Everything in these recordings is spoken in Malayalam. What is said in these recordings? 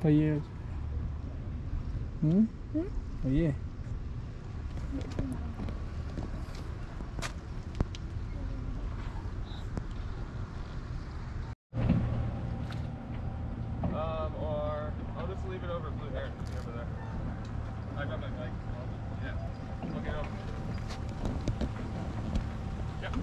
പയ്യെ പയ്യെ Or I'll just leave it over Blue Heron over there. I got my bike. Yeah. Look it over. Yeah.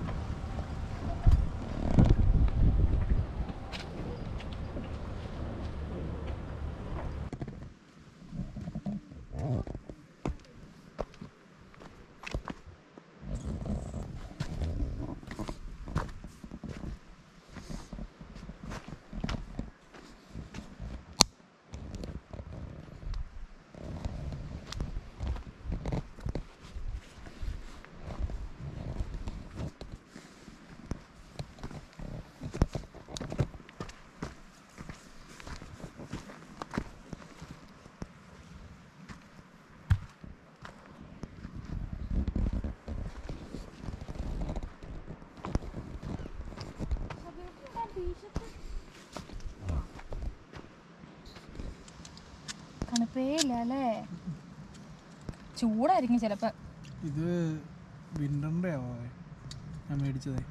തണുപ്പേയില്ലേ? ചൂടായിരിക്കും ചിലപ്പോ. ഇത് വിന്ററിന്റെ ആവോ ഞാൻ മേടിച്ചതേ.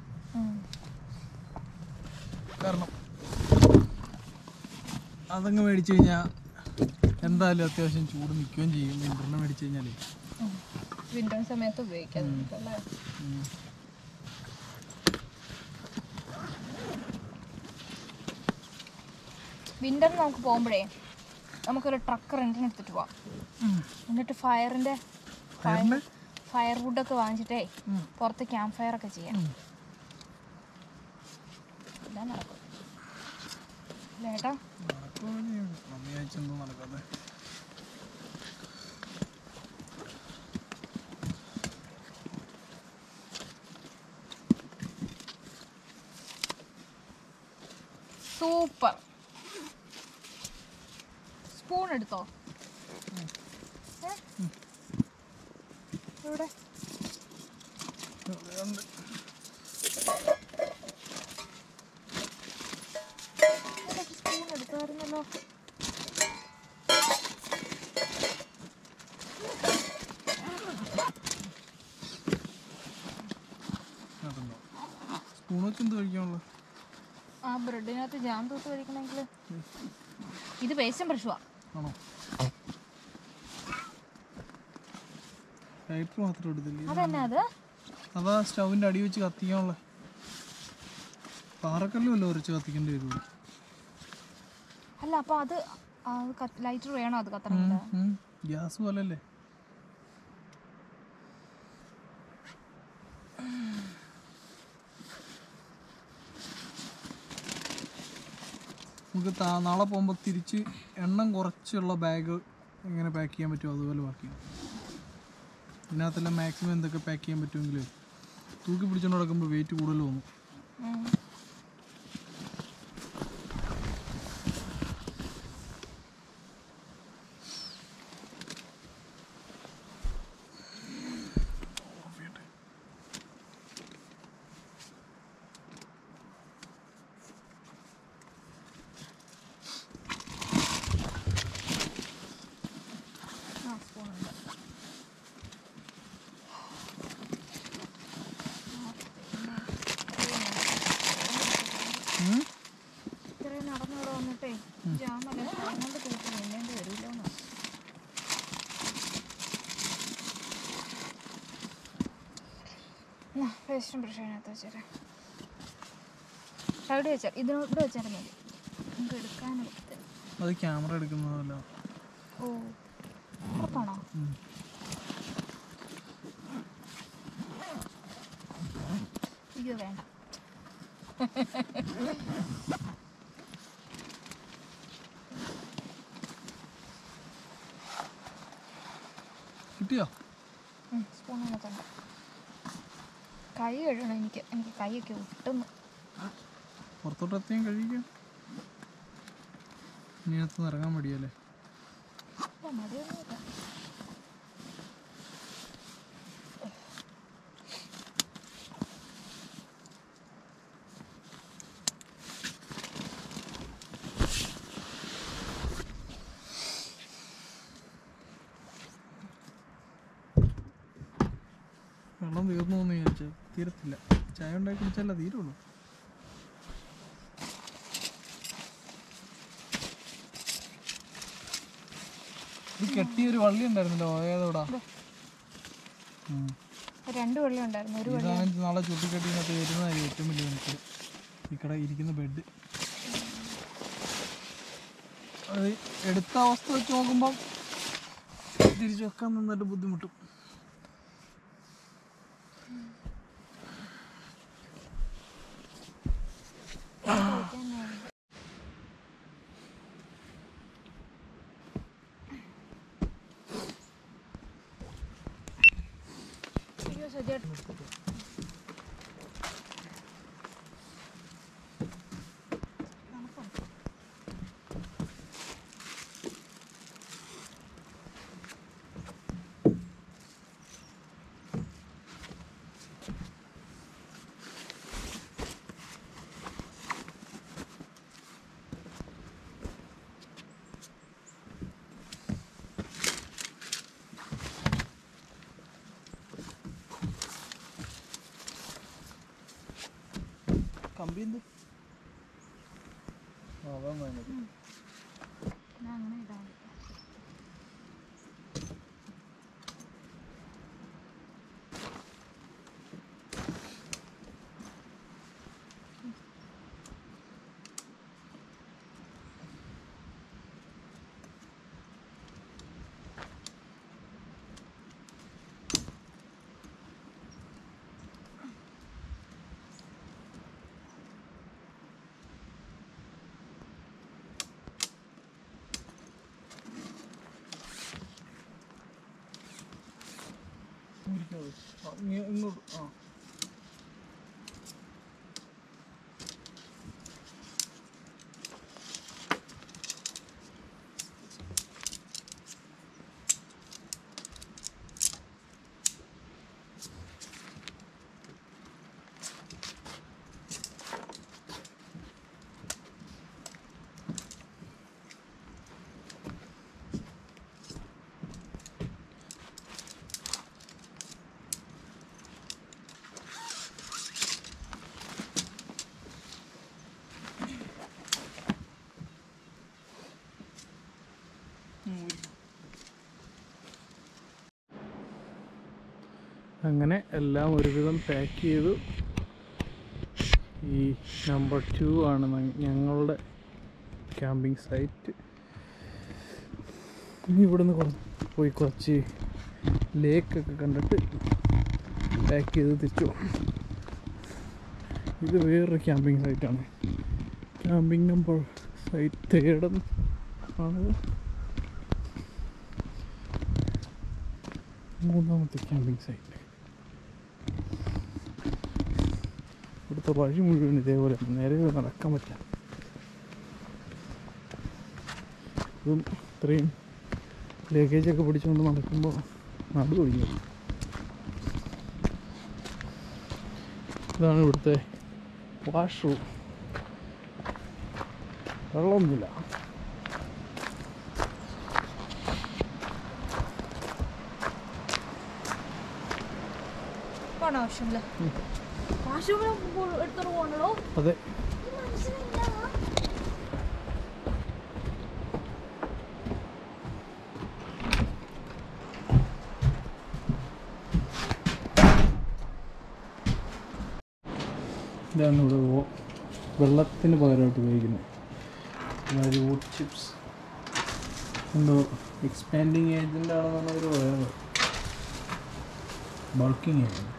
കാരണം അതങ്ങ് മേടിച്ചു കഴിഞ്ഞാൽ എന്തായാലും അത്യാവശ്യം ചൂട് നിൽക്കുകയും ചെയ്യും. വിന്ററിനെ മേടിച്ചു കഴിഞ്ഞാലേ വിന്റർ സമയത്ത് ഉപയോഗിക്കാം. വിന്ററിന് നമുക്ക് പോകുമ്പോഴേ നമുക്കൊരു ട്രക്ക് റെന്റിന് എടുത്തിട്ട് പോവാം. എന്നിട്ട് ഫയർ വുഡൊക്കെ വാങ്ങിച്ചിട്ടേ പുറത്ത് ക്യാമ്പ് ഫയർ ഒക്കെ ചെയ്യാം. എല്ലാം നടക്കും ഏട്ടാ. സൂപ്പർ. സ്പൂൺ എടുത്തോ? ഇവിടെ സ്പൂൺ എടുത്തായിരുന്നല്ലോ. സ്പൂൺ വെച്ച് എന്ത് കഴിക്കാനുള്ളത്? ആ ബ്രെഡിനകത്ത് ജാം തൂത്ത് കഴിക്കണമെങ്കിൽ ഇത് പേസ്റ്റും ബ്രഷുവാ. ആണോ? ലൈറ്റർ മാത്രം എടുത്തില്ലേ? അതന്നെ അത്. അതാ സ്റ്റൗവിൻ്റെ അടി വെച്ച് കത്തിക്കാനുള്ള പാറക്കല്ലും വല്ല ഉരച്ച് കത്തിക്കേണ്ടി വരുള്ളൂ. അല്ല അപ്പൊ അത് ലൈറ്റർ വേണോ അത് കത്തണമെങ്കിൽ? ഗ്യാസ് പോലല്ലേ? നമുക്ക് നാളെ പോകുമ്പോൾ തിരിച്ച് എണ്ണം കുറച്ചുള്ള ബാഗ് എങ്ങനെ പാക്ക് ചെയ്യാൻ പറ്റുമോ അതുപോലെ പാക്ക് ചെയ്യാം. ഇതിനകത്തെല്ലാം മാക്സിമം എന്തൊക്കെ പാക്ക് ചെയ്യാൻ പറ്റുമെങ്കിൽ തൂക്കി പിടിച്ചുകൊണ്ട് നടക്കുമ്പോൾ വെയിറ്റ് കൂടുതൽ തോന്നും. ഇത്രയും നടന്നിവിടെ വന്നിട്ടേ ജാമല്ല കൊണ്ട് തൂക്കി നിന്നേണ്ടി വരില്ലോന്ന്. പേസ്റ്റും ബ്രഷ് അതിനകത്ത് വെച്ചേരാ. അവിടെ വെച്ചാൽ ഇവിടെ വെച്ചാലും മതി. നമുക്ക് എടുക്കാനെടുത്ത് അത് ക്യാമറ എടുക്കുന്നതല്ല. ഓ ഉറപ്പാണോ? അയ്യോ വേണ്ട. കിട്ടിയോ? സ്പൂണിനകത്തുണ്ട്. കൈ കഴുകണം. എനിക്ക് കൈയൊക്കെ ഒട്ടുന്നു. പുറത്തോട്ട് എത്തിയും കഴിക്കാം. ഇനിയത്ത് ഇറങ്ങാൻ മടിയല്ലേ? മടിയൊന്നുമില്ല. വെള്ളം തീർന്നു എന്ന് ചോദിച്ചാൽ തീരത്തില്ല. ചായ ഉണ്ടാക്കി കുടിച്ചാലേ തീരുള്ളൂ. ഇത് കെട്ടിയൊരു വള്ളി ഉണ്ടായിരുന്നല്ലോ, ഏതോടാ? 2 വള്ളി ഉണ്ടായിരുന്നു. ഒരു വള്ളി ഇതാണ് നാളെ ചുട്ടിക്കെട്ടിനകത്ത് വരുന്നതായിരിക്കും ഏറ്റവും വലിയ എനിക്ക് ഈ കട ഇരിക്കുന്ന ബെഡ്. അത് എടുത്ത അവസ്ഥ വെച്ച് നോക്കുമ്പം തിരിച്ചു വെക്കാൻ നന്നായിട്ട് ബുദ്ധിമുട്ടും. കമ്പി എന്ത്? അങ്ങനെ ഇടാൻ ഇങ്ങോട്ട്. ആ അങ്ങനെ എല്ലാം ഒരുവിധം പാക്ക് ചെയ്തു. ഈ നമ്പർ 2 ആണ് ഞങ്ങളുടെ ക്യാമ്പിംഗ് സൈറ്റ്. ഇനി ഇവിടുന്ന് പോയി കുറച്ച് ലേക്കൊക്കെ കണ്ടിട്ട് പാക്ക് ചെയ്ത് തിരിച്ചു പോകും. ഇത് വേറൊരു ക്യാമ്പിംഗ് സൈറ്റാണ്. ക്യാമ്പിംഗ് നമ്പർ സൈറ്റ് 3 ആണിത്. 3ാമത്തെ ക്യാമ്പിംഗ് സൈറ്റ്. ഇവിടുത്തെ വഴി മുഴുവൻ ഇതേപോലെ നേരെ നടക്കാൻ പറ്റില്ല. ഇതും ഇത്രയും ലഗേജൊക്കെ പിടിച്ചുകൊണ്ട് നടക്കുമ്പോൾ നടു ഒഴിഞ്ഞു. ഇതാണ് ഇവിടുത്തെ വാഷ്റൂം. വെള്ളമൊന്നുമില്ല. ആവശ്യമില്ല. എടുത്തോണ്ട് പോകണല്ലോ. അതെ. ഇതാണ് ഇവിടെ വെള്ളത്തിന് പകരമായിട്ട് ഉപയോഗിക്കുന്നത്. അതായത് വുഡ് ചിപ്സ്. എന്തോ എക്സ്പാൻഡിങ് ഏജൻ്റ് ആണെന്നാണ് അവർ പറയുന്നത്. Bulking agent.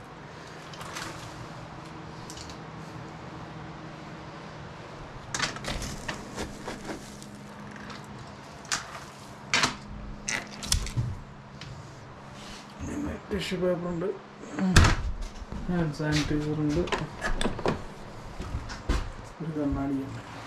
ടിഷ്യൂ പേപ്പറുണ്ട്, ഹാൻഡ് സാനിറ്റൈസറുണ്ട്, ഒരു കണ്ണാടിയുണ്ട്.